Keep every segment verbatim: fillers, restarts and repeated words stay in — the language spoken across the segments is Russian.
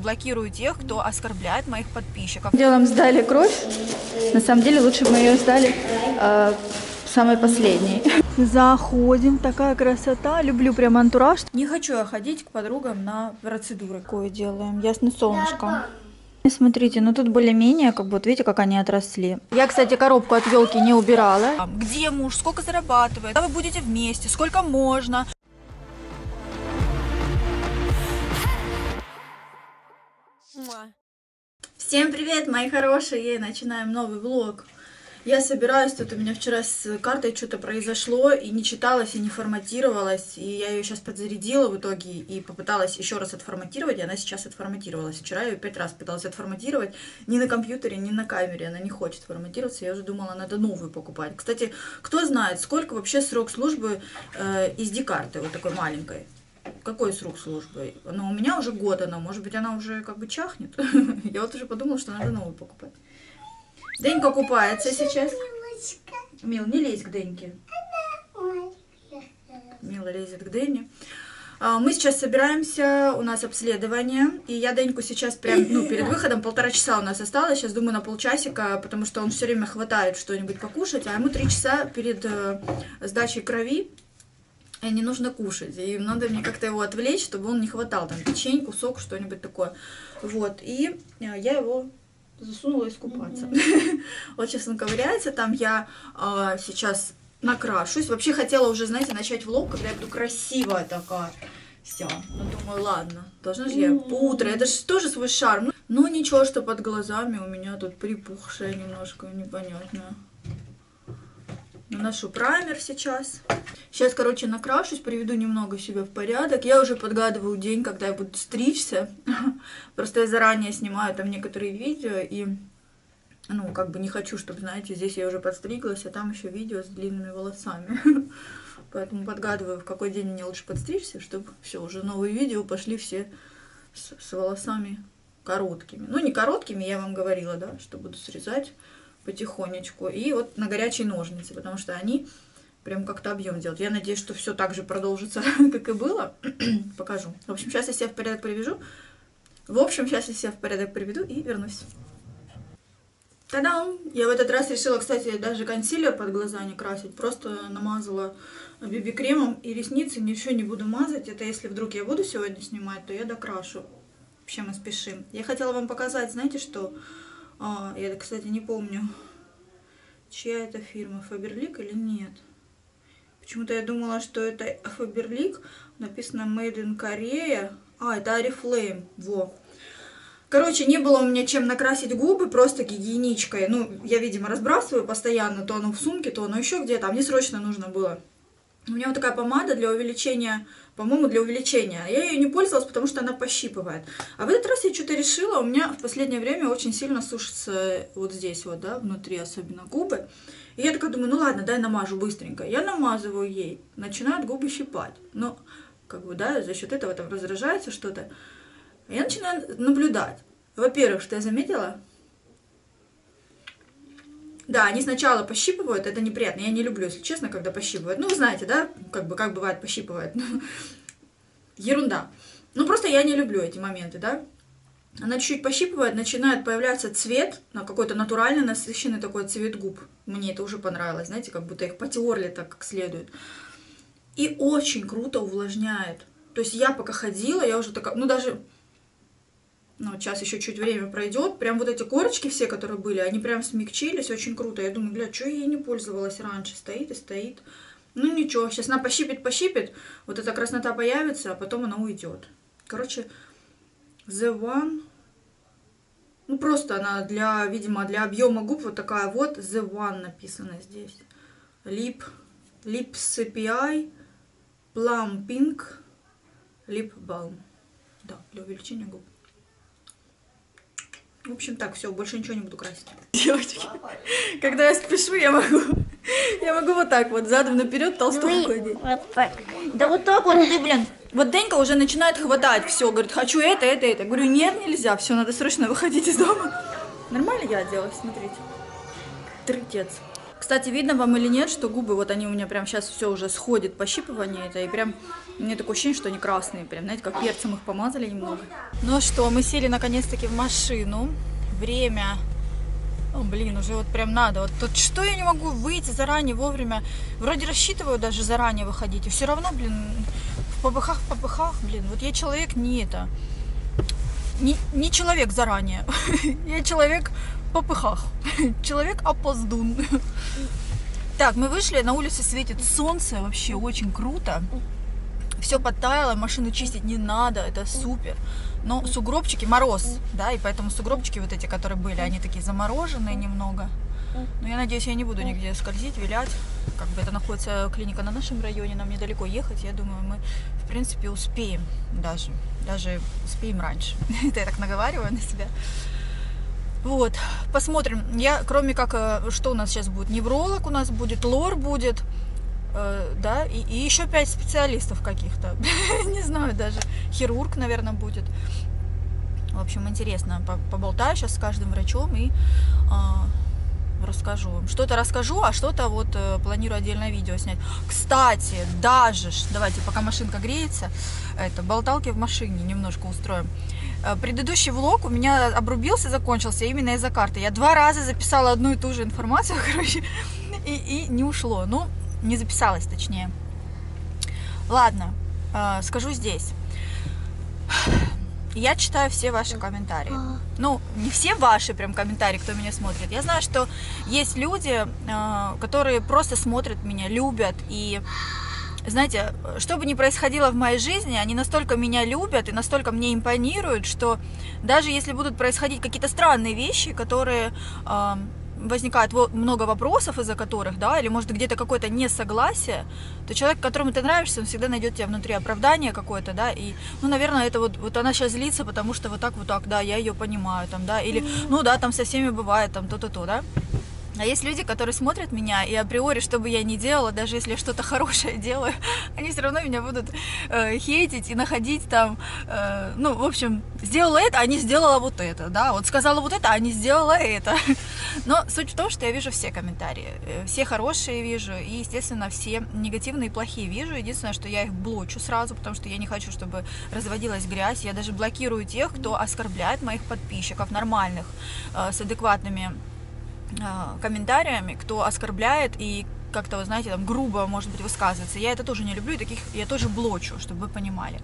Блокирую тех, кто оскорбляет моих подписчиков. Делом сдали кровь. На самом деле лучше бы мы ее сдали э, самой последней. Заходим, такая красота. Люблю прям антураж. Не хочу я ходить к подругам на процедуры. Какое делаем? Ясно, солнышко. Смотрите, ну тут более-менее, как бы, вот видите, как они отросли. Я, кстати, коробку от елки не убирала. Где муж, сколько зарабатывает, когда вы будете вместе, сколько можно. Всем привет, мои хорошие! Начинаем новый влог. Я собираюсь, тут у меня вчера с картой что-то произошло, и не читалась, и не форматировалась, и я ее сейчас подзарядила в итоге, и попыталась еще раз отформатировать, и она сейчас отформатировалась. Вчера я ее пять раз пыталась отформатировать, ни на компьютере, ни на камере, она не хочет форматироваться, я уже думала, надо новую покупать. Кстати, кто знает, сколько вообще срок службы э, эс ди-карты, вот такой маленькой? Какой срок службы? Но у меня уже год она, может быть, она уже как бы чахнет. Я вот уже подумала, что надо новую покупать. Денька купается сейчас. Мил, не лезь к Деньке. Мила лезет к Дене. Мы сейчас собираемся, у нас обследование, и я Деньку сейчас прям, ну, перед выходом, полтора часа у нас осталось, сейчас думаю на полчасика, потому что он все время хватает что-нибудь покушать, а ему три часа перед э, сдачей крови, и не нужно кушать, и надо мне как-то его отвлечь, чтобы он не хватал, там, печень, кусок, что-нибудь такое. Вот, и я его засунула искупаться. Вот сейчас он ковыряется, там я а, сейчас накрашусь. Вообще хотела уже, знаете, начать влог, когда я буду красивая такая. Все, ну думаю, ладно, должна же я утро, это же тоже свой шарм. Ну ничего, что под глазами у меня тут припухшее немножко, непонятное. Наношу праймер сейчас. Сейчас, короче, накрашусь, приведу немного себя в порядок. Я уже подгадываю день, когда я буду стричься. Просто я заранее снимаю там некоторые видео и, ну, как бы не хочу, чтобы, знаете, здесь я уже подстриглась, а там еще видео с длинными волосами. Поэтому подгадываю, в какой день мне лучше подстричься, чтобы все, уже новые видео пошли все с, с волосами короткими. Ну, не короткими, я вам говорила, да, что буду срезать потихонечку. И вот на горячие ножницы, потому что они прям как-то объем делают. Я надеюсь, что все так же продолжится, как и было. Покажу. В общем, сейчас я себя в порядок привяжу. В общем, сейчас я себя в порядок приведу и вернусь. Та-дам! Я в этот раз решила, кстати, даже консилер под глаза не красить. Просто намазала би би-кремом и ресницы ничего не буду мазать. Это если вдруг я буду сегодня снимать, то я докрашу. Вообще мы спешим. Я хотела вам показать, знаете что? А, я, кстати, не помню, чья это фирма, Faberlic или нет. Почему-то я думала, что это Faberlic, написано Made in Korea. А, это Oriflame, во. Короче, не было у меня чем накрасить губы, просто гигиеничкой. Ну, я, видимо, разбрасываю постоянно, то оно в сумке, то оно еще где-то, а мне срочно нужно было. У меня вот такая помада для увеличения, по-моему, для увеличения. Я ее не пользовалась, потому что она пощипывает. А в этот раз я что-то решила, у меня в последнее время очень сильно сушатся вот здесь вот, да, внутри особенно губы. И я такая думаю, ну ладно, дай намажу быстренько. Я намазываю ей, начинают губы щипать. Ну, как бы, да, за счет этого там раздражается что-то. Я начинаю наблюдать. Во-первых, что я заметила... Да, они сначала пощипывают, это неприятно. Я не люблю, если честно, когда пощипывают. Ну, вы знаете, да, как бы, как бывает пощипывает. Ерунда. Ну, просто я не люблю эти моменты, да. Она чуть-чуть пощипывает, начинает появляться цвет, на какой-то натуральный, насыщенный такой цвет губ. Мне это уже понравилось, знаете, как будто их потерли так, как следует. И очень круто увлажняет. То есть я пока ходила, я уже такая, ну, даже... Ну, сейчас еще чуть время пройдет. Прям вот эти корочки все, которые были, они прям смягчились, очень круто. Я думаю, бля, что я ей не пользовалась раньше? Стоит и стоит. Ну, ничего, сейчас она пощипит, пощипит. Вот эта краснота появится, а потом она уйдет. Короче, The One. Ну, просто она для, видимо, для объема губ вот такая вот. The One написано здесь. Lip, Lip си пи ай, Plum Pink, Lip Balm. Да, для увеличения губ. В общем, так, все, больше ничего не буду красить. Девочки, когда я спешу, я могу, я могу вот так вот, задом наперед толстовку одеть. Вот так. Да вот так вот ты, блин. Вот Денька уже начинает хватать все, говорит, хочу это, это, это. Я говорю, нет, нельзя, все, надо срочно выходить из дома. Нормально я оделась, смотрите. Трындец. Кстати, видно вам или нет, что губы, вот они у меня прям сейчас все уже сходит, пощипывание это, и прям У меня такое ощущение, что они красные, прям, знаете, как перцем их помазали немного. Ну что, мы сели наконец-таки в машину. Время... О, блин, уже вот прям надо. Вот тут что я не могу выйти заранее, вовремя. Вроде рассчитываю даже заранее выходить. И все равно, блин, в попыхах, в попыхах, блин. Вот я человек не это... Не, не человек заранее. Я человек в попыхах. Человек опоздун. Так, мы вышли, на улице светит солнце. Вообще очень круто. Все подтаяло, машину чистить не надо. Это супер. Но сугробчики, мороз, да, и поэтому сугробчики вот эти, которые были, они такие замороженные немного. Но я надеюсь, я не буду нигде скользить, вилять. Как бы это находится клиника на нашем районе, нам недалеко ехать. Я думаю, мы, в принципе, успеем даже. Даже успеем раньше. Это я так наговариваю на себя. Вот, посмотрим. Я, кроме как, что у нас сейчас будет? Невролог у нас будет, лор будет. Да, и, и еще пять специалистов каких-то, не знаю даже, хирург, наверное, будет. В общем, интересно, поболтаю сейчас с каждым врачом и э, расскажу вам. Что-то расскажу, а что-то вот э, планирую отдельное видео снять. Кстати, даже, давайте, пока машинка греется, это, болталки в машине немножко устроим. Предыдущий влог у меня обрубился, закончился именно из-за карты. Я два раза записала одну и ту же информацию, короче, и, и не ушло. Ну, не записалась, точнее. Ладно, э, скажу здесь. Я читаю все ваши комментарии. Ну, не все ваши прям комментарии, кто меня смотрит. Я знаю, что есть люди, э, которые просто смотрят меня, любят. И, знаете, что бы ни происходило в моей жизни, они настолько меня любят и настолько мне импонируют, что даже если будут происходить какие-то странные вещи, которые... Э, возникает много вопросов, из-за которых, да, или может где-то какое-то несогласие, то человек, которому ты нравишься, он всегда найдет тебя внутри оправдание какое-то, да, и, ну, наверное, это вот, вот она сейчас злится, потому что вот так, вот так, да, я ее понимаю, там, да, или, ну, да, там со всеми бывает, там, то-то-то, да. А есть люди, которые смотрят меня, и априори, что бы я ни делала, даже если я что-то хорошее делаю, они все равно меня будут э, хейтить и находить там, э, ну, в общем, сделала это, а не сделала вот это, да, вот сказала вот это, а не сделала это. Но суть в том, что я вижу все комментарии, все хорошие вижу, и, естественно, все негативные и плохие вижу. Единственное, что я их блочу сразу, потому что я не хочу, чтобы разводилась грязь. Я даже блокирую тех, кто оскорбляет моих подписчиков, нормальных, э, с адекватными комментариями, кто оскорбляет и как-то, вы знаете, там грубо, может быть, высказывается. Я это тоже не люблю, и таких я тоже блочу, чтобы вы понимали.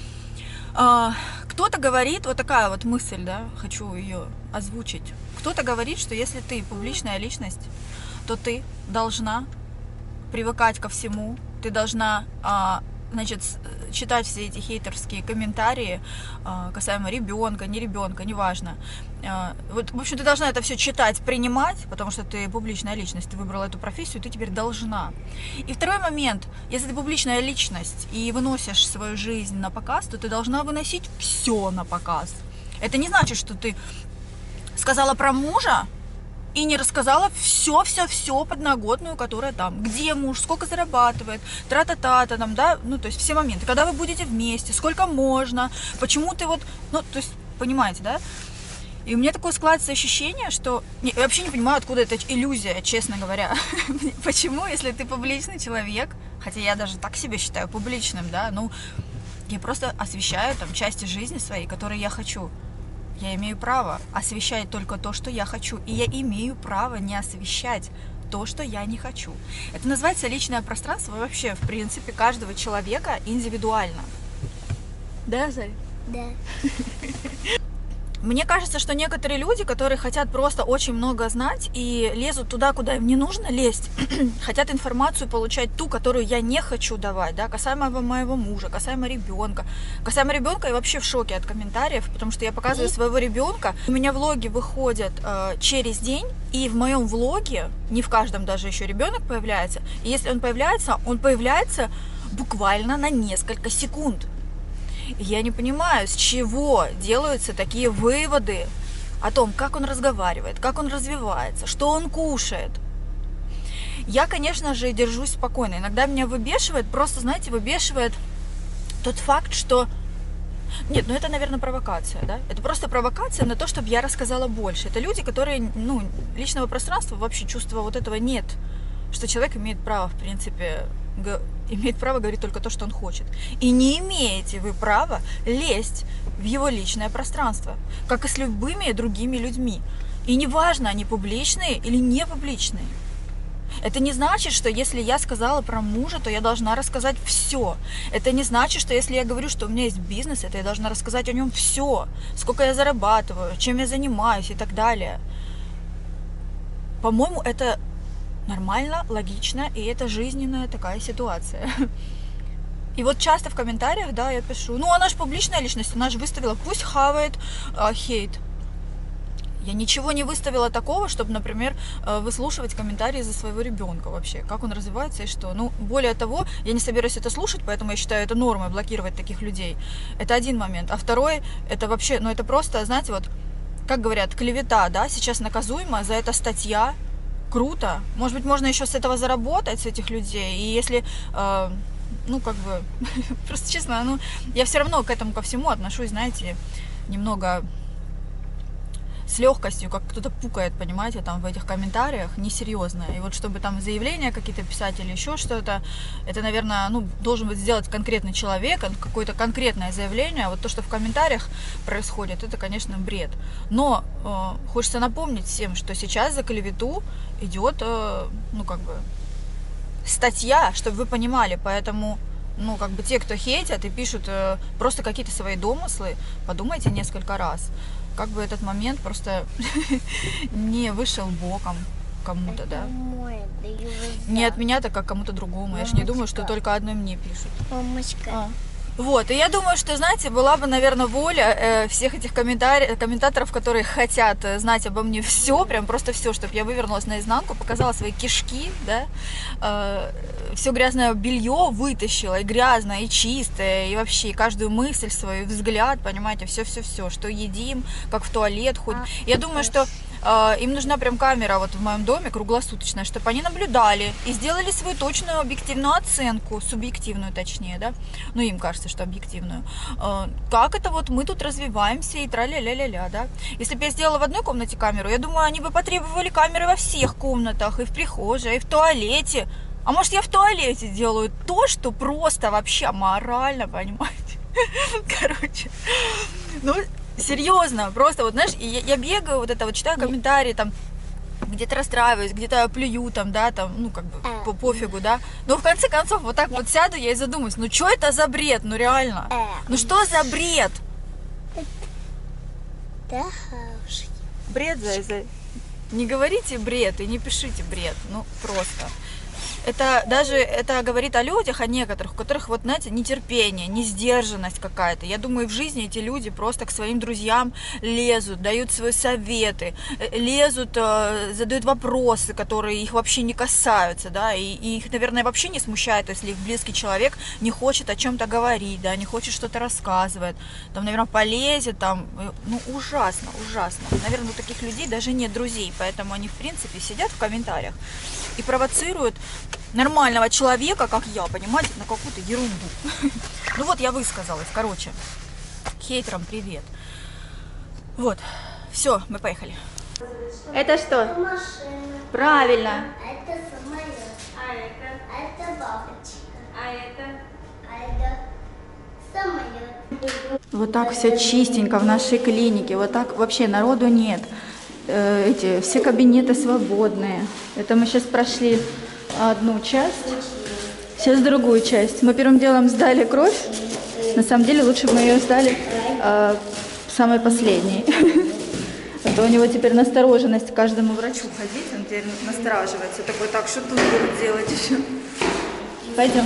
Кто-то говорит, вот такая вот мысль, да, хочу ее озвучить. Кто-то говорит, что если ты публичная личность, то ты должна привыкать ко всему, ты должна, значит, читать все эти хейтерские комментарии касаемо ребенка, не ребенка, неважно. Вот, в общем, ты должна это все читать, принимать, потому что ты публичная личность, ты выбрала эту профессию, ты теперь должна. И второй момент, если ты публичная личность и выносишь свою жизнь на показ, то ты должна выносить все на показ. Это не значит, что ты сказала про мужа и не рассказала все-все-все подноготную, которая там, где муж, сколько зарабатывает, тра-та-та-та, там, да, ну, то есть все моменты, когда вы будете вместе, сколько можно, почему ты вот, ну, то есть, понимаете, да? И у меня такое складывается ощущение, что... Я вообще не понимаю, откуда эта иллюзия, честно говоря. Почему, если ты публичный человек, хотя я даже так себя считаю публичным, да, ну, я просто освещаю там части жизни своей, которые я хочу. Я имею право освещать только то, что я хочу. И я имею право не освещать то, что я не хочу. Это называется личное пространство вообще, в принципе, каждого человека индивидуально. Да, Зай? Да. Мне кажется, что некоторые люди, которые хотят просто очень много знать и лезут туда, куда им не нужно лезть, хотят информацию получать ту, которую я не хочу давать, да, касаемо моего мужа, касаемо ребенка. Касаемо ребенка я вообще в шоке от комментариев, потому что я показываю своего ребенка. У меня влоги выходят э, через день, и в моем влоге, не в каждом даже еще ребенок появляется, и если он появляется, он появляется буквально на несколько секунд. Я не понимаю, с чего делаются такие выводы о том, как он разговаривает, как он развивается, что он кушает. Я, конечно же, держусь спокойно. Иногда меня выбешивает, просто, знаете, выбешивает тот факт, что... Нет, ну это, наверное, провокация, да? Это просто провокация на то, чтобы я рассказала больше. Это люди, которые, ну, личного пространства, вообще чувства вот этого нет. что человек имеет право, в принципе, имеет право говорить только то, что он хочет. И не имеете вы права лезть в его личное пространство, как и с любыми другими людьми. И неважно, они публичные или не публичные. Это не значит, что если я сказала про мужа, то я должна рассказать все. Это не значит, что если я говорю, что у меня есть бизнес, это я должна рассказать о нем все. Сколько я зарабатываю, чем я занимаюсь и так далее. По-моему, это нормально, логично, и это жизненная такая ситуация. И вот часто в комментариях, да, я пишу, ну она же публичная личность, она же выставила, пусть хавает а, хейт. Я ничего не выставила такого, чтобы, например, выслушивать комментарии за своего ребенка вообще, как он развивается и что. Ну, более того, я не собираюсь это слушать, поэтому я считаю это нормой, блокировать таких людей. Это один момент. А второй, это вообще, ну это просто, знаете, вот, как говорят, клевета, да, сейчас наказуема, за это статья, круто. Может быть, можно еще с этого заработать, с этих людей. И если, э, ну, как бы, просто честно, ну, я все равно к этому ко всему отношусь, знаете, немного с легкостью, как кто-то пукает, понимаете, там в этих комментариях, несерьезно. И вот чтобы там заявления какие-то писать или еще что-то, это, наверное, ну, должен быть сделать конкретный человек, какое-то конкретное заявление. А вот то, что в комментариях происходит, это, конечно, бред. Но э, хочется напомнить всем, что сейчас за клевету идет, э, ну, как бы, статья, чтобы вы понимали, поэтому... Ну, как бы те, кто хейтят и пишут э, просто какие-то свои домыслы, подумайте несколько раз. Как бы этот момент просто не вышел боком кому-то, да? Не от меня, так как кому-то другому. Я же не думаю, что только одной мне пишут. Мамочка. А. Вот, и я думаю, что, знаете, была бы, наверное, воля э, всех этих комментариев, комментаторов, которые хотят знать обо мне все, прям просто все, чтобы я вывернулась наизнанку, показала свои кишки, да, э, все грязное белье вытащила, и грязное, и чистое, и вообще каждую мысль свою, взгляд, понимаете, все-все-все, что едим, как в туалет ходим. Я думаю, что э, им нужна прям камера вот в моем доме круглосуточная, чтобы они наблюдали и сделали свою точную объективную оценку, субъективную точнее, да, ну им кажется, что объективную. Э, как это вот мы тут развиваемся и тра-ля-ля-ля-ля, да. Если бы я сделала в одной комнате камеру, я думаю, они бы потребовали камеры во всех комнатах, и в прихожей, и в туалете. А может, я в туалете делаю то, что просто вообще аморально, понимаете? Короче, ну, серьезно, просто вот, знаешь, я, я бегаю, вот это вот, читаю комментарии, там, где-то расстраиваюсь, где-то плюю, там, да, там, ну, как бы, по пофигу, да. Но в конце концов, вот так вот сяду я и задумаюсь, ну, что это за бред, ну, реально? Ну, что за бред? Бред, зай-зай. Не говорите бред и не пишите бред, ну, просто. Это даже это говорит о людях, о некоторых, у которых, вот, знаете, нетерпение, несдержанность какая-то. Я думаю, в жизни эти люди просто к своим друзьям лезут, дают свои советы, лезут, задают вопросы, которые их вообще не касаются, да, и, и их, наверное, вообще не смущает, если их близкий человек не хочет о чем-то говорить, да, не хочет что-то рассказывать, там, наверное, полезет, там, ну, ужасно, ужасно. Наверное, у таких людей даже нет друзей, поэтому они, в принципе, сидят в комментариях и провоцируют нормального человека, как я, понимаете, на какую-то ерунду. Ну вот, я высказалась, короче. Хейтерам привет. Вот, все, мы поехали. Это что? Машина. Правильно. Это самолет. А это? А это бабочка. А это? А это самолет. Вот так все чистенько в нашей клинике. Вот так вообще народу нет. Э, эти, все кабинеты свободные. Это мы сейчас прошли одну часть. Сейчас другую часть. Мы первым делом сдали кровь. На самом деле лучше бы мы ее сдали э, самой последней. А то у него теперь настороженность к каждому врачу ходить. Он теперь настораживается. Такой, так, что тут будут делать еще? Пойдем.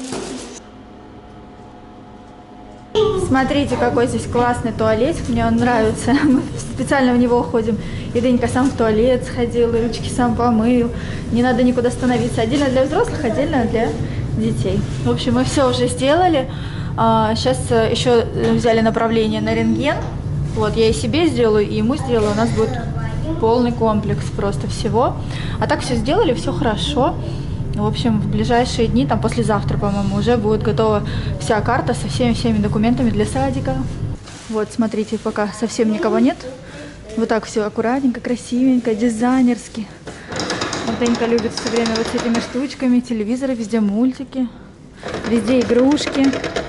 Смотрите, какой здесь классный туалетик, мне он нравится. Мы специально в него ходим. И Денька сам в туалет сходил, и ручки сам помыл. Не надо никуда становиться. Отдельно для взрослых, отдельно для детей. В общем, мы все уже сделали. Сейчас еще взяли направление на рентген. Вот, я и себе сделаю, и ему сделаю. У нас будет полный комплекс просто всего. А так все сделали, все хорошо. В общем, в ближайшие дни, там послезавтра, по-моему, уже будет готова вся карта со всеми-всеми документами для садика. Вот, смотрите, пока совсем никого нет. Вот так все аккуратненько, красивенько, дизайнерски. Вот Денька любит все время вот с этими штучками, телевизоры, везде мультики, везде игрушки.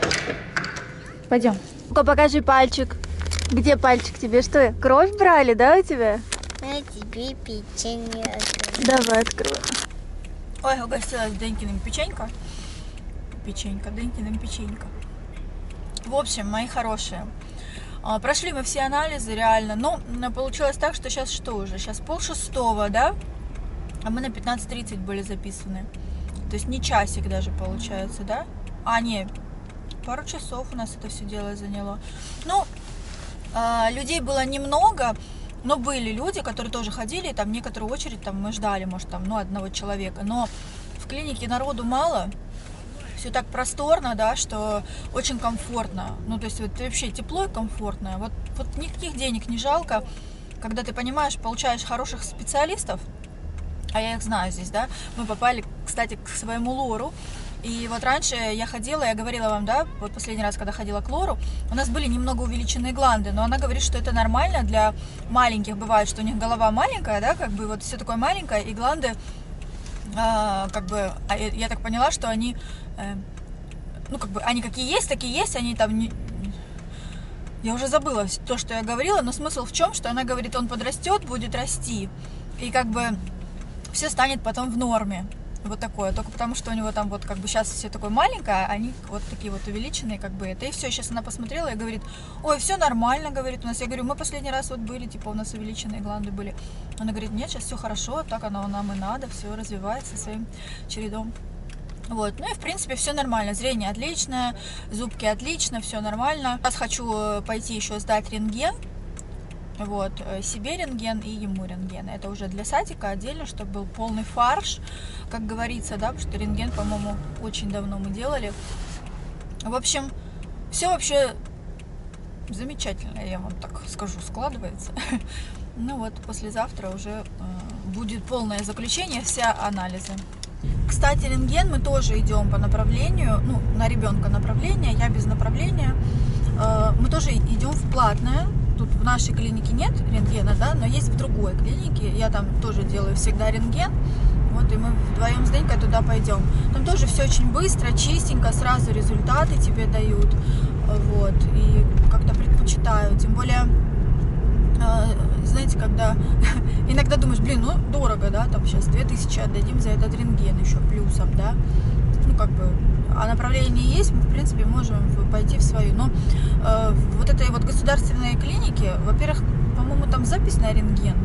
Пойдем. Ну-ка, покажи пальчик. Где пальчик тебе? Что, кровь брали, да, у тебя? На тебе печенье. Давай откроем. Ой, угостилась Денькиным печенька. Печенька, Денькиным печенька. В общем, мои хорошие, прошли мы все анализы, реально. Но получилось так, что сейчас что уже? Сейчас полшестого, да? А мы на пятнадцать тридцать были записаны. То есть не часик даже получается, да? А, не, пару часов у нас это все дело заняло. Ну, людей было немного, но были люди, которые тоже ходили, там некоторую очередь там мы ждали, может, там, ну, одного человека. Но в клинике народу мало. Все так просторно, да, что очень комфортно. Ну, то есть вот вообще тепло и комфортно. Вот, вот никаких денег не жалко, когда ты понимаешь, получаешь хороших специалистов, а я их знаю здесь, да. Мы попали, кстати, к своему лору. И вот раньше я ходила, я говорила вам, да, вот последний раз, когда ходила к лору, у нас были немного увеличенные гланды, но она говорит, что это нормально для маленьких. Бывает, что у них голова маленькая, да, как бы вот все такое маленькое, и гланды, а, как бы, а я, я так поняла, что они... Ну, как бы, они какие есть, такие есть, они там не... Я уже забыла то, что я говорила, но смысл в чем, что она говорит, он подрастет, будет расти, и как бы все станет потом в норме. Вот такое, только потому, что у него там вот как бы сейчас все такое маленькое, они вот такие вот увеличенные, как бы это. И все, сейчас она посмотрела и говорит, ой, все нормально, говорит у нас. Я говорю, мы последний раз вот были, типа у нас увеличенные гланды были. Она говорит, нет, сейчас все хорошо, так оно нам и надо, все развивается своим чередом. Вот, ну и в принципе все нормально, зрение отличное, зубки отлично, все нормально. Сейчас хочу пойти еще сдать рентген, вот, себе рентген и ему рентген. Это уже для садика отдельно, чтобы был полный фарш, как говорится, да, потому что рентген, по-моему, очень давно мы делали. В общем, все вообще замечательно, я вам так скажу, складывается. Ну вот, послезавтра уже будет полное заключение, все анализы. Кстати, рентген мы тоже идем по направлению, ну, на ребенка направление, я без направления. Мы тоже идем в платное. Тут в нашей клинике нет рентгена, да, но есть в другой клинике. Я там тоже делаю всегда рентген. Вот, и мы вдвоем с Денькой туда пойдем. Там тоже все очень быстро, чистенько, сразу результаты тебе дают. Вот, и как-то предпочитаю. Тем более, знаете, когда иногда думаешь, блин, ну дорого, да, там сейчас две тысячи отдадим за этот рентген еще плюсом, да, ну как бы, а направление есть, мы в принципе можем пойти в свою, но э, вот этой вот государственной клинике, во-первых, по-моему, там запись на рентген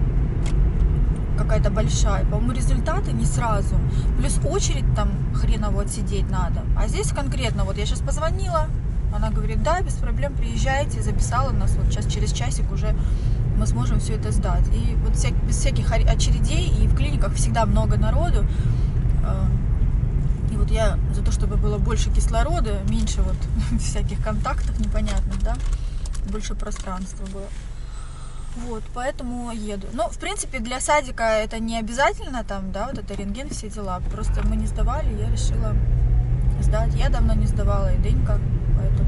какая-то большая, по-моему, результаты не сразу, плюс очередь там хреново отсидеть надо, а здесь конкретно, вот я сейчас позвонила, она говорит, да, без проблем, приезжайте, записала нас, вот сейчас через часик уже мы сможем все это сдать. И вот вся, без всяких очередей, и в клиниках всегда много народу. И вот я за то, чтобы было больше кислорода, меньше вот всяких контактов непонятных, да, больше пространства было. Вот, поэтому еду. Ну, в принципе, для садика это не обязательно там, да, вот это рентген, все дела. Просто мы не сдавали, я решила сдать. Я давно не сдавала, и Денька, поэтому...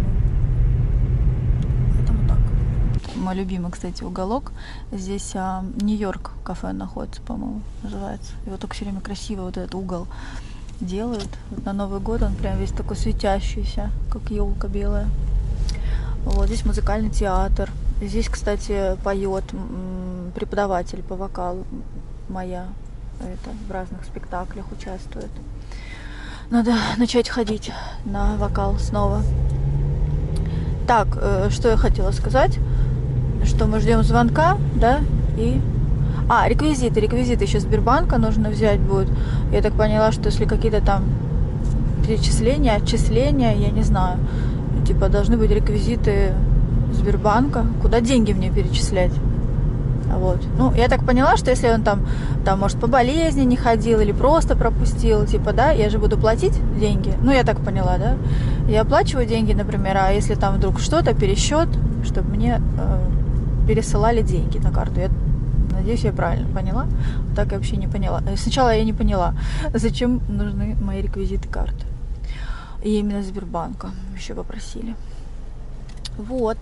Мой любимый, кстати, уголок. Здесь а, Нью-Йорк кафе находится, по-моему, называется. И вот только все время красиво вот этот угол делают. Вот на Новый год он прям весь такой светящийся, как елка белая. Вот здесь музыкальный театр. Здесь, кстати, поет преподаватель по вокалу моя. Это в разных спектаклях участвует. Надо начать ходить на вокал снова. Так, что я хотела сказать, что мы ждем звонка, да, и... А, реквизиты, реквизиты еще Сбербанка нужно взять будет. Я так поняла, что если какие-то там перечисления, отчисления, я не знаю, типа должны быть реквизиты Сбербанка, куда деньги мне перечислять. Вот. Ну, я так поняла, что если он там, там, может, по болезни не ходил или просто пропустил, типа, да, я же буду платить деньги. Ну, я так поняла, да. Я оплачиваю деньги, например, а если там вдруг что-то, пересчет, чтобы мне э, пересылали деньги на карту. Я надеюсь, я правильно поняла. Так я вообще не поняла. Сначала я не поняла, зачем нужны мои реквизиты карты. И именно Сбербанка еще попросили. Вот.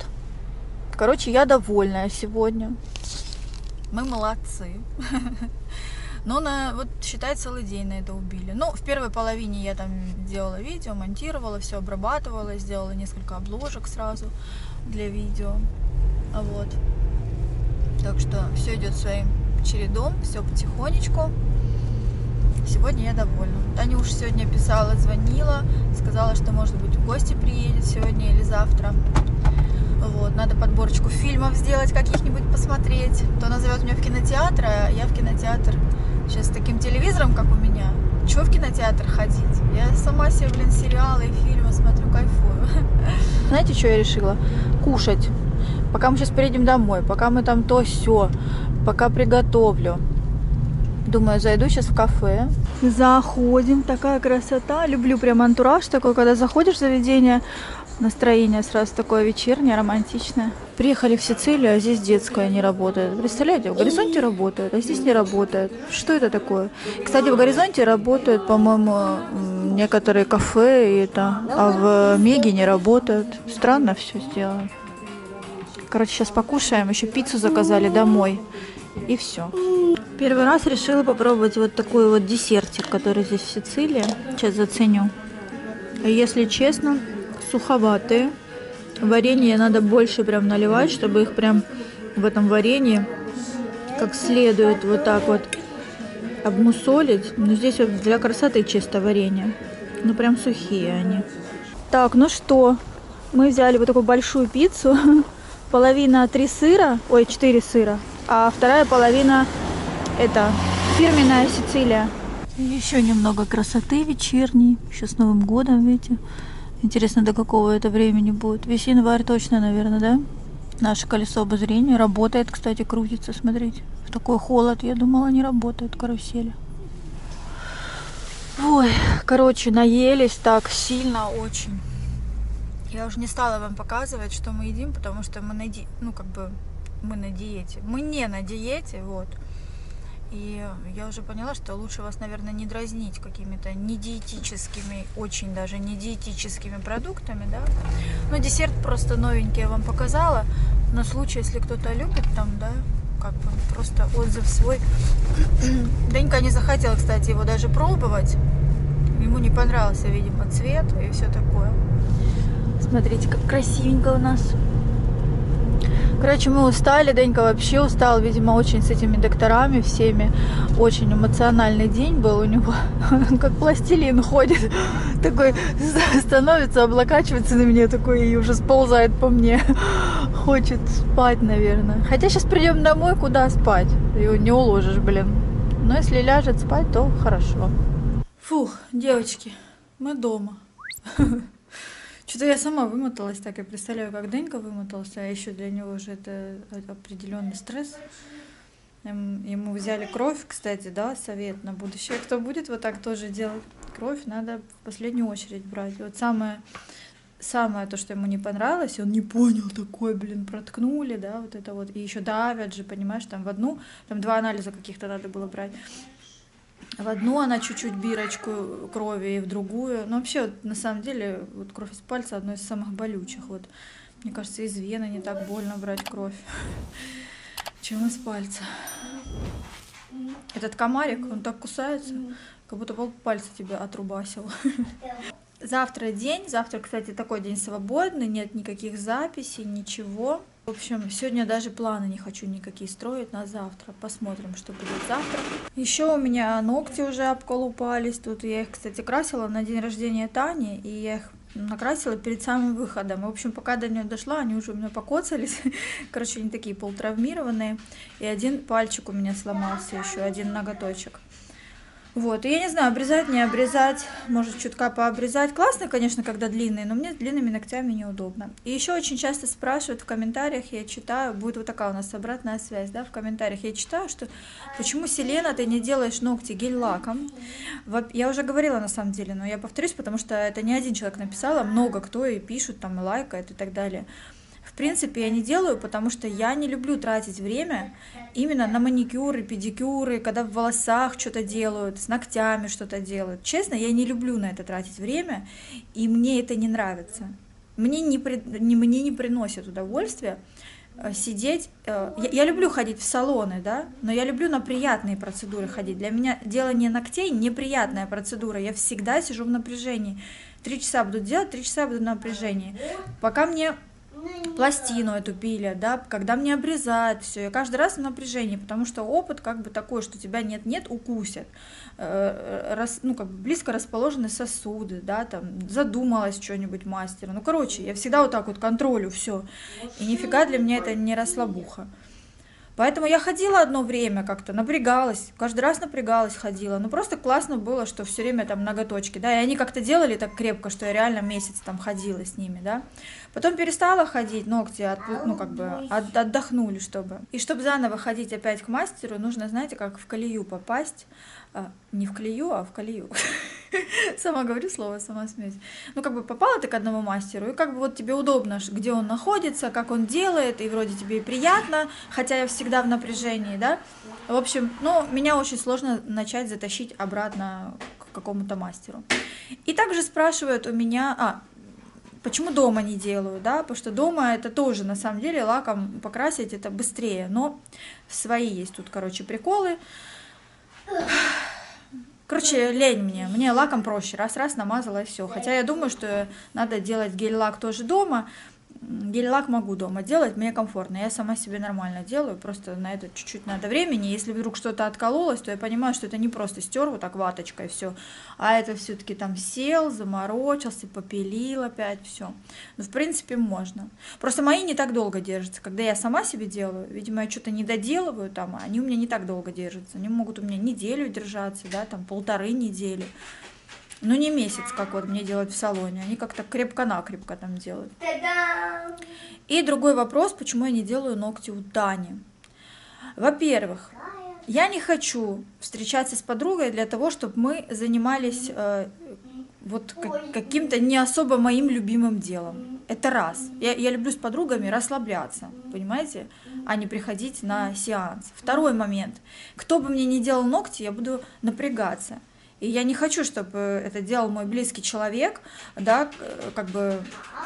Короче, я довольная сегодня. Мы молодцы. Но на, вот считай, целый день на это убили. Ну, в первой половине я там делала видео, монтировала, все обрабатывала, сделала несколько обложек сразу для видео. Вот. Так что все идет своим чередом, все потихонечку. Сегодня я довольна. Таня уж сегодня писала, звонила, сказала, что, может быть, в гости приедет сегодня или завтра. Вот, надо подборочку фильмов сделать, каких-нибудь посмотреть. То она зовет меня в кинотеатр, а я в кинотеатр сейчас с таким телевизором, как у меня. Чего в кинотеатр ходить? Я сама себе, блин, сериалы и фильмы смотрю, кайфую. Знаете, что я решила? Кушать. Пока мы сейчас приедем домой, пока мы там то сё, пока приготовлю. Думаю, зайду сейчас в кафе. Заходим, такая красота. Люблю прям антураж такой, когда заходишь в заведение, настроение сразу такое вечернее, романтичное. Приехали в Сицилию, а здесь детская не работает. Представляете, в Горизонте работает, а здесь не работает. Что это такое? Кстати, в Горизонте работают, по-моему, некоторые кафе, и это, а в Меге не работают. Странно все сделано. Короче, сейчас покушаем. Еще пиццу заказали домой. И все. Первый раз решила попробовать вот такой вот десертик, который здесь в Сицилии. Сейчас заценю. Если честно, суховатые. Варенье надо больше прям наливать, чтобы их прям в этом варенье как следует вот так вот обмусолить. Но здесь вот для красоты чисто варенье. Ну прям сухие они. Так, ну что, мы взяли вот такую большую пиццу. Половина три сыра, ой, четыре сыра, а вторая половина это фирменная Сицилия. Еще немного красоты вечерней, еще с Новым годом, видите. Интересно, до какого это времени будет. Весь январь точно, наверное, да? Наше колесо обозрения работает, кстати, крутится, смотрите. В такой холод, я думала, не работает карусели. Ой, короче, наелись так сильно очень. Я уже не стала вам показывать, что мы едим, потому что мы на ди... ну как бы мы на диете. Мы не на диете, вот. И я уже поняла, что лучше вас, наверное, не дразнить какими-то недиетическими, очень даже не диетическими продуктами, да. Но десерт просто новенький я вам показала. На случай, если кто-то любит там, да, как бы просто отзыв свой. Данька не захотел, кстати, его даже пробовать. Ему не понравился, видимо, цвет и все такое. Смотрите, как красивенько у нас. Короче, мы устали, Денька вообще устал, видимо, очень с этими докторами всеми. Очень эмоциональный день был у него. Он как пластилин ходит, такой становится, облокачивается на меня, такой и уже сползает по мне. Хочет спать, наверное. Хотя сейчас придем домой, куда спать? Его не уложишь, блин. Но если ляжет спать, то хорошо. Фух, девочки, мы дома. Что-то я сама вымоталась, так я представляю, как Денька вымотался, а еще для него уже это определенный стресс. Ему взяли кровь, кстати, да, совет на будущее. Кто будет вот так тоже делать кровь, надо в последнюю очередь брать. Вот самое, самое то, что ему не понравилось, он не понял, такой, блин, проткнули, да, вот это вот. И еще давят же, понимаешь, там в одну, там два анализа каких-то надо было брать. В одну она чуть-чуть бирочку крови, и в другую. Но вообще, вот, на самом деле, вот кровь из пальца одно из самых болючих. Вот, мне кажется, из вены не так больно брать кровь, чем из пальца. Этот комарик, он так кусается, как будто пол пальца тебя отрубасил. Завтра день, завтра, кстати, такой день свободный, нет никаких записей, ничего. В общем, сегодня даже планы не хочу никакие строить на завтра. Посмотрим, что будет завтра. Еще у меня ногти уже обколупались. Тут я их, кстати, красила на день рождения Тани, и я их накрасила перед самым выходом. В общем, пока до нее дошла, они уже у меня покоцались. Короче, они такие полутравмированные. И один пальчик у меня сломался, еще один ноготочек. Вот, и я не знаю, обрезать, не обрезать, может чутка пообрезать. Классно, конечно, когда длинные, но мне с длинными ногтями неудобно. И еще очень часто спрашивают в комментариях, я читаю, будет вот такая у нас обратная связь, да, в комментариях я читаю, что почему, Селена, ты не делаешь ногти гель-лаком? Я уже говорила на самом деле, но я повторюсь, потому что это не один человек написал, а много кто и пишут, там, и лайкает и так далее. В принципе, я не делаю, потому что я не люблю тратить время именно на маникюры, педикюры, когда в волосах что-то делают, с ногтями что-то делают. Честно, я не люблю на это тратить время, и мне это не нравится. Мне не, при... не, мне не приносит удовольствия э, сидеть. э, Я, я люблю ходить в салоны, да, но я люблю на приятные процедуры ходить. Для меня делание ногтей неприятная процедура. Я всегда сижу в напряжении. Три часа буду делать, три часа буду в напряжении. Пока мне пластину эту пилят, да, когда мне обрезают все, я каждый раз в напряжении, потому что опыт как бы такой, что тебя нет-нет, укусят, э, рас, ну, как бы близко расположены сосуды, да, там, задумалась что-нибудь мастера, ну, короче, я всегда вот так вот контролю все, и нифига для меня это не расслабуха. Поэтому я ходила одно время как-то, напрягалась, каждый раз напрягалась, ходила. Ну, просто классно было, что все время там ноготочки, да, и они как-то делали так крепко, что я реально месяц там ходила с ними, да. Потом перестала ходить, ногти, от, ну, как бы от, отдохнули, чтобы. И чтобы заново ходить опять к мастеру, нужно, знаете, как в колею попасть. А, не в колею, а в колею. Сама говорю слово, сама смеюсь. Ну, как бы попала ты к одному мастеру, и как бы вот тебе удобно, где он находится, как он делает, и вроде тебе и приятно, хотя я всегда в напряжении, да. В общем, ну, меня очень сложно начать затащить обратно к какому-то мастеру. И также спрашивают у меня, а, почему дома не делаю, да, потому что дома это тоже, на самом деле, лаком покрасить это быстрее, но свои есть тут, короче, приколы. Короче, лень мне, мне лаком проще, раз-раз намазала и все. Хотя я думаю, что надо делать гель-лак тоже дома. Гель-лак могу дома делать, мне комфортно, я сама себе нормально делаю, просто на это чуть-чуть надо времени. Если вдруг что-то откололось, то я понимаю, что это не просто стер вот так ваточкой все, а это все-таки там сел, заморочился, попилил опять все. Но в принципе можно. Просто мои не так долго держатся. Когда я сама себе делаю, видимо, я что-то не доделываю там, они у меня не так долго держатся. Они могут у меня неделю держаться, да, там полторы недели. Ну, не месяц, как вот мне делать в салоне. Они как-то крепко-накрепко там делают. И другой вопрос, почему я не делаю ногти у Тани. Во-первых, я не хочу встречаться с подругой для того, чтобы мы занимались э, вот как, каким-то не особо моим любимым делом. Это раз. Я, я люблю с подругами расслабляться, понимаете, а не приходить на сеанс. Второй момент. Кто бы мне ни делал ногти, я буду напрягаться. И я не хочу, чтобы это делал мой близкий человек, да, как бы,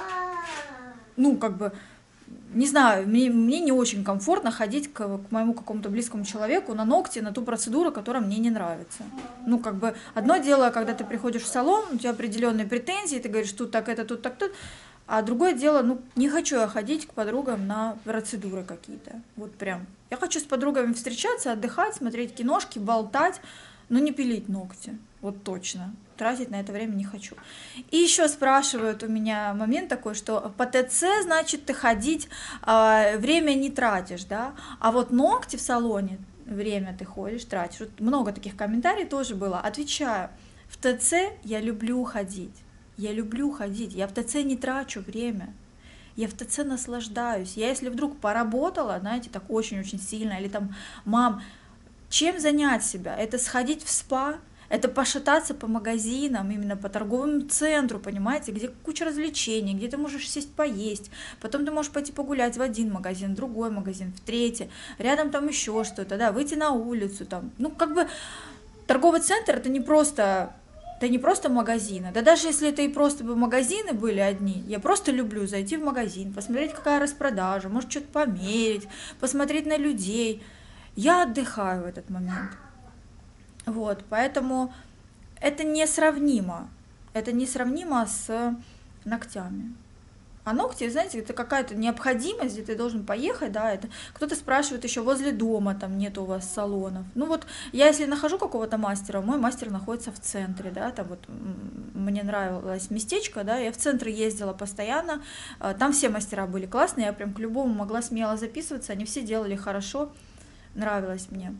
ну, как бы, не знаю, мне, мне не очень комфортно ходить к, к моему какому-то близкому человеку на ногти, на ту процедуру, которая мне не нравится. Ну, как бы, одно дело, когда ты приходишь в салон, у тебя определенные претензии, ты говоришь, тут так это, тут так, тут, а другое дело, ну, не хочу я ходить к подругам на процедуры какие-то, вот прям. Я хочу с подругами встречаться, отдыхать, смотреть киношки, болтать, но не пилить ногти, вот точно. Тратить на это время не хочу. И еще спрашивают у меня момент такой, что по ТЦ, значит, ты ходить, э, время не тратишь, да? А вот ногти в салоне, время ты ходишь, тратишь. Вот много таких комментариев тоже было. Отвечаю, в ТЦ я люблю ходить. Я люблю ходить. Я в ТЦ не трачу время. Я в ТЦ наслаждаюсь. Я если вдруг поработала, знаете, так очень-очень сильно, или там, мам, чем занять себя? Это сходить в спа, это пошататься по магазинам, именно по торговому центру, понимаете, где куча развлечений, где ты можешь сесть поесть, потом ты можешь пойти погулять в один магазин, в другой магазин, в третий, рядом там еще что-то, да, выйти на улицу, там, ну, как бы торговый центр это не просто, это не просто магазины, да даже если это и просто бы магазины были одни, я просто люблю зайти в магазин, посмотреть, какая распродажа, может что-то померить, посмотреть на людей. Я отдыхаю в этот момент. Вот, поэтому это несравнимо. Это несравнимо с ногтями. А ногти, знаете, это какая-то необходимость, где ты должен поехать, да, это кто-то спрашивает еще возле дома, там нет у вас салонов. Ну вот я если нахожу какого-то мастера, мой мастер находится в центре, да, там вот мне нравилось местечко, да, я в центр ездила постоянно, там все мастера были классные, я прям к любому могла смело записываться, они все делали хорошо. Нравилось мне.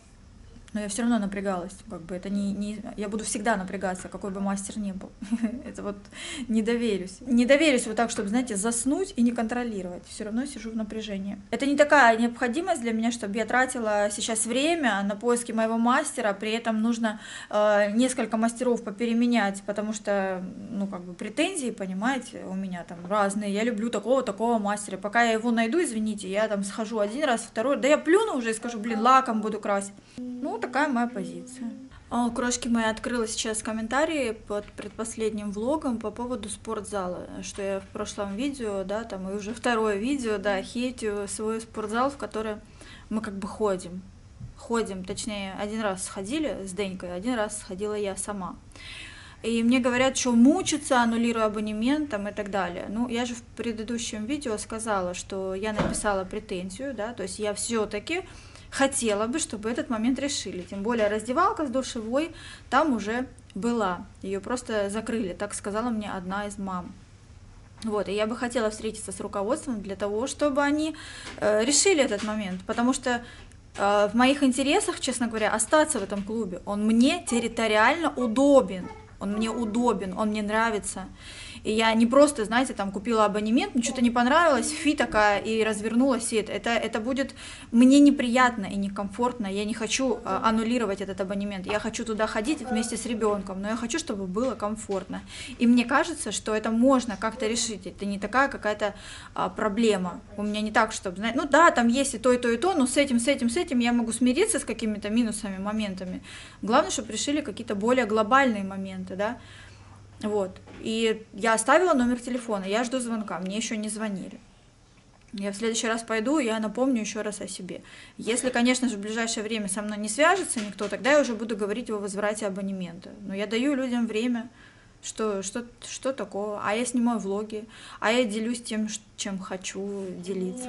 Но я все равно напрягалась. Как бы это не, не... Я буду всегда напрягаться, какой бы мастер ни был. Это вот не доверюсь. Не доверюсь вот так, чтобы, знаете, заснуть и не контролировать. Все равно сижу в напряжении. Это не такая необходимость для меня, чтобы я тратила сейчас время на поиски моего мастера, при этом нужно э, несколько мастеров попеременять, потому что, ну, как бы претензии, понимаете, у меня там разные. Я люблю такого-такого мастера. Пока я его найду, извините, я там схожу один раз, второй, да я плюну уже и скажу, блин, лаком буду красить. Ну, такая моя позиция. О, крошки мои, открыла сейчас комментарии под предпоследним влогом по поводу спортзала, что я в прошлом видео, да, там и уже второе видео, да, хейтю свой спортзал, в который мы как бы ходим. Ходим, точнее, один раз сходили с Денькой, один раз сходила я сама. И мне говорят, что мучиться, аннулирую абонемент там, и так далее. Ну, я же в предыдущем видео сказала, что я написала претензию, да, то есть я все-таки хотела бы, чтобы этот момент решили. Тем более раздевалка с душевой там уже была. Ее просто закрыли, так сказала мне одна из мам. Вот, и я бы хотела встретиться с руководством для того, чтобы они э, решили этот момент. Потому что э, в моих интересах, честно говоря, остаться в этом клубе. Он мне территориально удобен. Он мне удобен, он мне нравится. И я не просто, знаете, там купила абонемент, мне что-то не понравилось, фи такая, и развернулась, и это, это, это будет мне неприятно и некомфортно. Я не хочу а, аннулировать этот абонемент, я хочу туда ходить вместе с ребенком, но я хочу, чтобы было комфортно. И мне кажется, что это можно как-то решить, это не такая какая-то а, проблема. У меня не так, чтобы, знаете, ну да, там есть и то, и то, и то, но с этим, с этим, с этим я могу смириться с какими-то минусами, моментами. Главное, чтобы решили какие-то более глобальные моменты, да. Вот, и я оставила номер телефона, я жду звонка, мне еще не звонили. Я в следующий раз пойду, и я напомню еще раз о себе. Если, конечно же, в ближайшее время со мной не свяжется никто, тогда я уже буду говорить о возврате абонемента. Но я даю людям время, что, что, что такого, а я снимаю влоги, а я делюсь тем, чем хочу делиться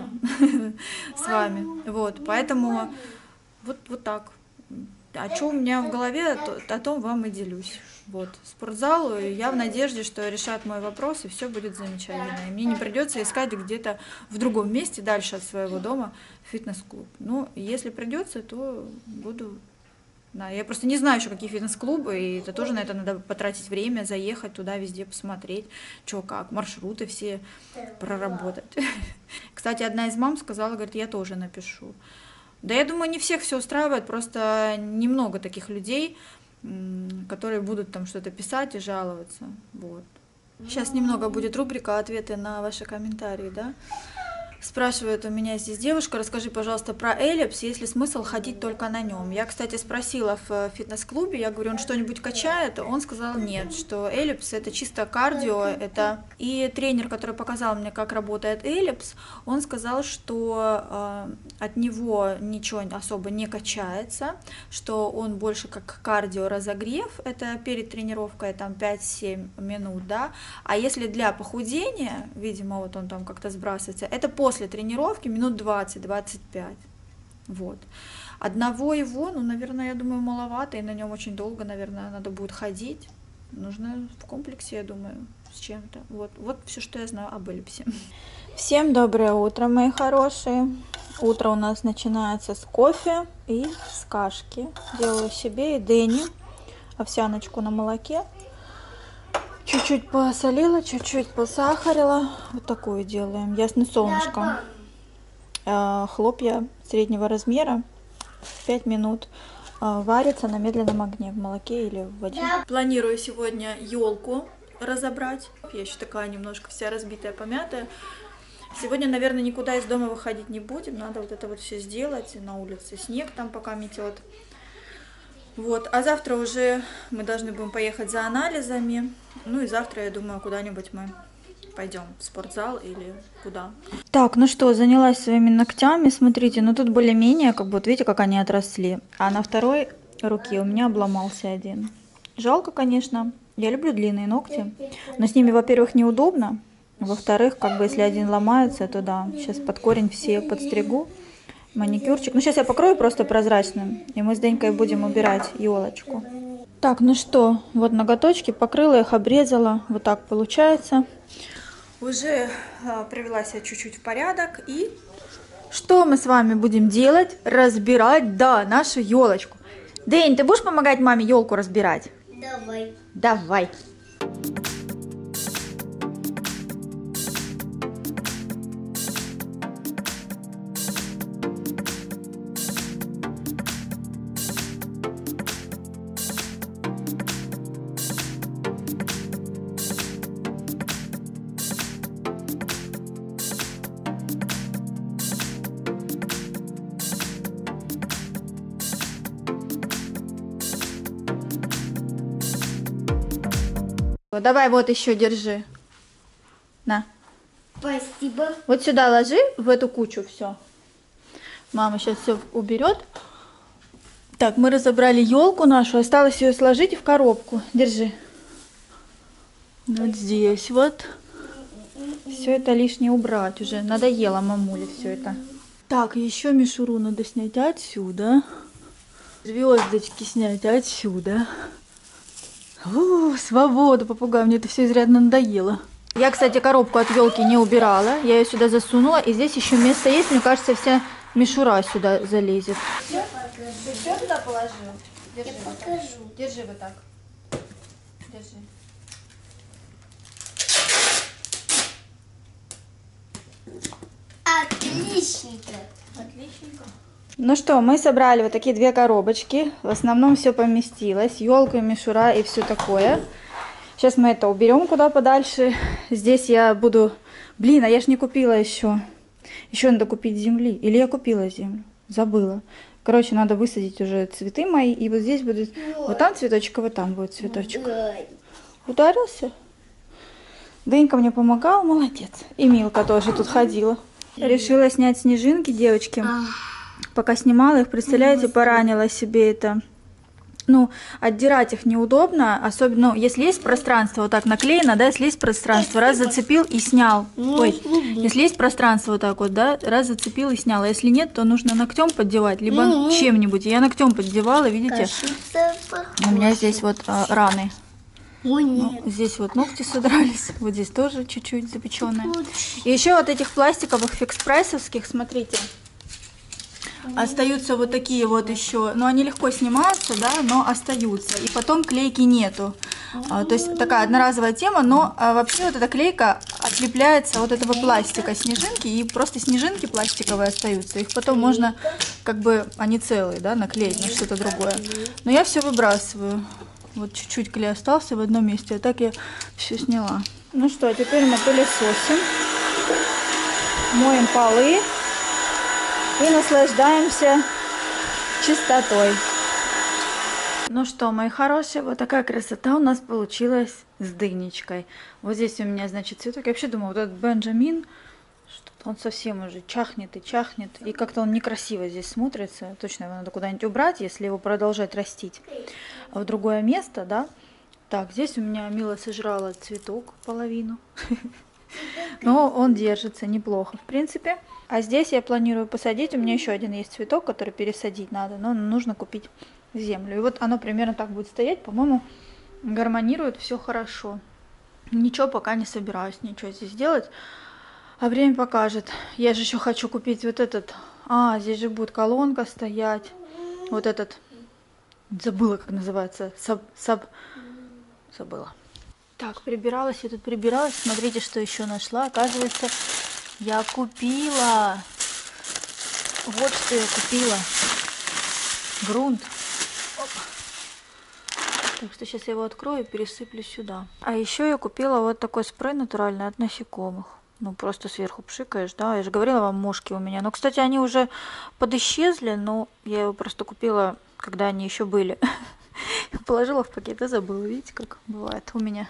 с вами. Вот, поэтому вот, вот так. А что у меня в голове, о том вам и делюсь. Вот, спортзал, я в надежде, что решат мой вопрос, и все будет замечательно. И мне не придется искать где-то в другом месте, дальше от своего дома, фитнес-клуб. Ну, если придется, то буду... Да, я просто не знаю еще, какие фитнес-клубы, и это тоже на это надо потратить время, заехать туда, везде посмотреть, что как, маршруты все проработать. Кстати, одна из мам сказала, говорит, я тоже напишу. Да, я думаю, не всех все устраивает, просто немного таких людей, которые будут там что-то писать и жаловаться. Вот. Сейчас немного будет рубрика «Ответы на ваши комментарии», да? Спрашивает у меня здесь девушка, расскажи, пожалуйста, про эллипс, есть ли смысл ходить только на нем. Я, кстати, спросила в фитнес-клубе, я говорю, он что-нибудь качает? Он сказал нет, что эллипс это чисто кардио, это... И тренер, который показал мне, как работает эллипс, он сказал, что э, от него ничего особо не качается, что он больше как кардио разогрев, это перед тренировкой там пять-семь минут, да, а если для похудения, видимо, вот он там как-то сбрасывается, это по после тренировки минут двадцать-двадцать пять. Вот. Одного его, ну, наверное, я думаю, маловато, и на нем очень долго, наверное, надо будет ходить. Нужно в комплексе, я думаю, с чем-то. Вот, вот все, что я знаю об эллипсе. Всем доброе утро, мои хорошие. Утро у нас начинается с кофе и с кашки. Делаю себе и Дэни овсяночку на молоке. Чуть-чуть посолила, чуть-чуть посахарила. Вот такую делаем. Ясное солнышко. Хлопья среднего размера. пять минут варятся на медленном огне в молоке или в воде. Планирую сегодня елку разобрать. Я еще такая немножко вся разбитая, помятая. Сегодня, наверное, никуда из дома выходить не будем. Надо вот это вот все сделать. На улице снег там пока метет. Вот, а завтра уже мы должны будем поехать за анализами. Ну и завтра, я думаю, куда-нибудь мы пойдем в спортзал или куда. Так, ну что, занялась своими ногтями. Смотрите, ну тут более-менее, как бы, вот видите, как они отросли. А на второй руке у меня обломался один. Жалко, конечно. Я люблю длинные ногти. Но с ними, во-первых, неудобно. Во-вторых, как бы, если один ломается, то да, сейчас под корень все подстригу. Маникюрчик. Ну, сейчас я покрою просто прозрачным, и мы с Денькой будем убирать елочку. Так, ну что, вот ноготочки, покрыла их, обрезала. Вот так получается. Уже а, привела себя чуть-чуть в порядок. И что мы с вами будем делать? Разбирать, да, нашу елочку. Дэнь, ты будешь помогать маме елку разбирать? Давай. Давай. Вот, давай вот еще держи. На. Спасибо. Вот сюда ложи, в эту кучу все. Мама сейчас все уберет. Так, мы разобрали елку нашу, осталось ее сложить в коробку. Держи. Вот здесь вот. Все это лишнее убрать уже. Надоело мамуле все это. Так, еще мишуру надо снять отсюда. Звездочки снять отсюда. У, свобода, попугай, мне это все изрядно надоело. Я, кстати, коробку от елки не убирала. Я ее сюда засунула. И здесь еще место есть. Мне кажется, вся мишура сюда залезет. Я покажу. Ты все туда положил? Держи, Я вот так. покажу. Держи вот так. Держи. Отличненько. Отличненько. Ну что, мы собрали вот такие две коробочки. В основном все поместилось. Елка, мишура и все такое. Сейчас мы это уберем куда подальше. Здесь я буду... Блин, а я ж не купила еще. Еще надо купить земли. Или я купила землю? Забыла. Короче, надо высадить уже цветы мои. И вот здесь будет... Вот там цветочек, а вот там будет цветочек. Ой. Ударился? Дынька мне помогала, молодец. И Милка тоже тут ходила. Решила снять снежинки, девочки. Пока снимала их, представляете, поранила себе это. Ну, отдирать их неудобно, особенно, ну, если есть пространство, вот так наклеено, да, если есть пространство, раз зацепил и снял. Ой, если есть пространство вот так вот, да, раз зацепил и снял. А если нет, то нужно ногтем поддевать, либо чем-нибудь. Я ногтем поддевала, видите, у меня здесь вот а, раны. Ой, Ну, нет. здесь вот ногти содрались, вот здесь тоже чуть-чуть запеченные. И еще вот этих пластиковых фикс-прайсовских, смотрите, остаются вот такие вот еще, но они легко снимаются, да, но остаются. И потом клейки нету. А, то есть такая одноразовая тема, но а, вообще вот эта клейка отлепляется от этого пластика снежинки, и просто снежинки пластиковые остаются. Их потом можно, как бы, они целые, да, наклеить на что-то другое. Но я все выбрасываю. Вот чуть-чуть клей остался в одном месте, а так я все сняла. Ну что, теперь мы пылесосим, моем полы и наслаждаемся чистотой. Ну что, мои хорошие, вот такая красота у нас получилась с дынечкой. Вот здесь у меня, значит, цветок. Я вообще думаю, вот этот Бенджамин, что-то он совсем уже чахнет и чахнет. И как-то он некрасиво здесь смотрится. Точно его надо куда-нибудь убрать, если его продолжать растить в другое место, да. Так, здесь у меня Мила сожрала цветок половину. Но он держится неплохо, в принципе. А здесь я планирую посадить. У меня еще один есть цветок, который пересадить надо, но нужно купить землю. И вот оно примерно так будет стоять. По-моему, гармонирует все хорошо. Ничего пока не собираюсь, ничего здесь делать. А время покажет. Я же еще хочу купить вот этот. А, здесь же будет колонка стоять. Вот этот. Забыла, как называется. Саб... Саб... Забыла. Так, прибиралась, я тут прибиралась. Смотрите, что еще нашла. Оказывается, я купила. Вот что я купила. Грунт. Оп. Так что сейчас я его открою и пересыплю сюда. А еще я купила вот такой спрей натуральный от насекомых. Ну, просто сверху пшикаешь, да. Я же говорила вам, мошки у меня. Но, кстати, они уже подисчезли, но я его просто купила, когда они еще были. Положила в пакет и забыла. Видите, как бывает у меня.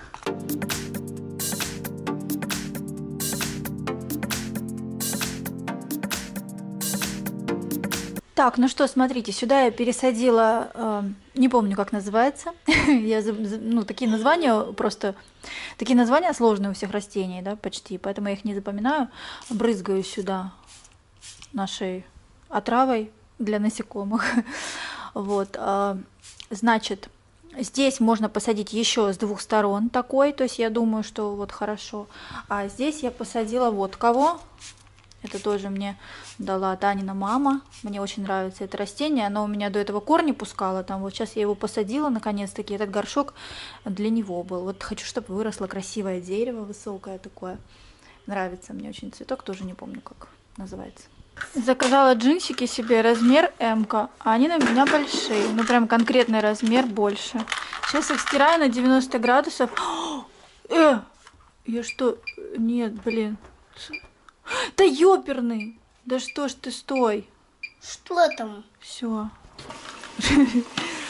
Так, ну что, смотрите, сюда я пересадила, э, не помню, как называется. я, ну, такие названия просто, такие названия сложные у всех растений, да, почти, поэтому я их не запоминаю. Брызгаю сюда нашей отравой для насекомых. вот, э, значит, здесь можно посадить еще с двух сторон такой, то есть я думаю, что вот хорошо. А здесь я посадила вот кого. Это тоже мне дала Танина мама. Мне очень нравится это растение. Оно у меня до этого корни пускало. Там вот сейчас я его посадила наконец-таки. Этот горшок для него был. Вот хочу, чтобы выросло красивое дерево высокое такое. Нравится мне очень цветок. Тоже не помню, как называется. Заказала джинсики себе размер эм-ка. А они на меня большие. Ну прям конкретный размер больше. Сейчас их стираю на девяносто градусов. Э! Я что? Нет, блин. Да ёперный! Да что ж ты, стой! Что там? Все.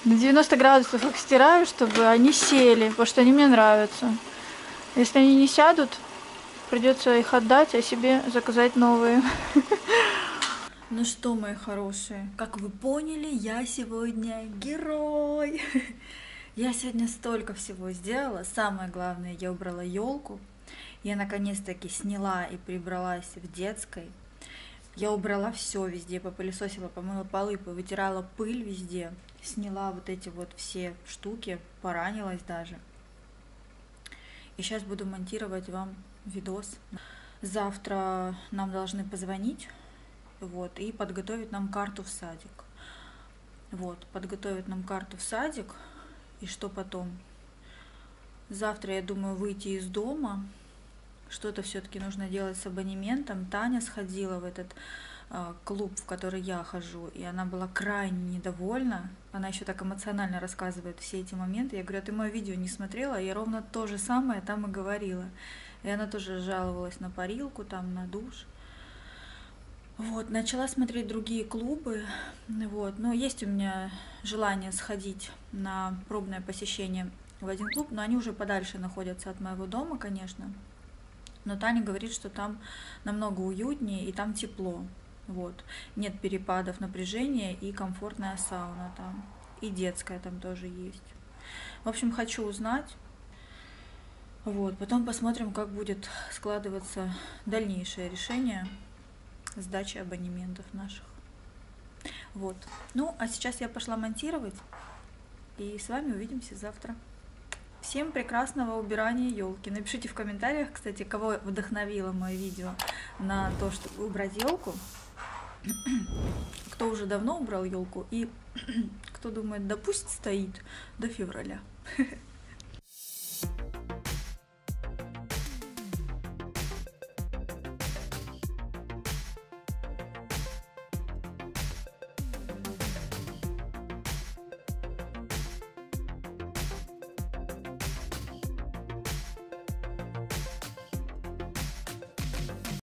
На девяносто градусов их стираю, чтобы они сели, потому что они мне нравятся. Если они не сядут, придется их отдать, а себе заказать новые. Ну что, мои хорошие, как вы поняли, я сегодня герой. Я сегодня столько всего сделала. Самое главное, я убрала елку. Я наконец-таки сняла и прибралась в детской. Я убрала все везде, попылесосила, помыла полы, повытирала пыль везде. Сняла вот эти вот все штуки, поранилась даже. И сейчас буду монтировать вам видос. Завтра нам должны позвонить, вот, и подготовить нам карту в садик. Вот, подготовить нам карту в садик. И что потом? Завтра, я думаю, выйти из дома. Что-то все-таки нужно делать с абонементом. Таня сходила в этот э, клуб, в который я хожу, и она была крайне недовольна. Она еще так эмоционально рассказывает все эти моменты. Я говорю, а ты мое видео не смотрела? Я ровно то же самое там и говорила. И она тоже жаловалась на парилку, там, на душ. Вот, начала смотреть другие клубы. Вот, но есть у меня желание сходить на пробное посещение в один клуб, но они уже подальше находятся от моего дома, конечно. Но Таня говорит, что там намного уютнее и там тепло. Вот. Нет перепадов напряжения и комфортная сауна там. И детская там тоже есть. В общем, хочу узнать. Вот. Потом посмотрим, как будет складываться дальнейшее решение сдачи абонементов наших. Вот. Ну, а сейчас я пошла монтировать. И с вами увидимся завтра. Всем прекрасного убирания елки. Напишите в комментариях, кстати, кого вдохновило мое видео на то, чтобы убрать елку. Кто уже давно убрал елку и кто думает, да пусть стоит до февраля.